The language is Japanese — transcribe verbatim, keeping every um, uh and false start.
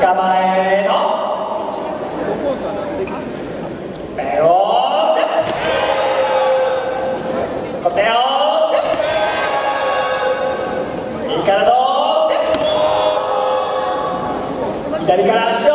構えのペローコテオいいからの左から足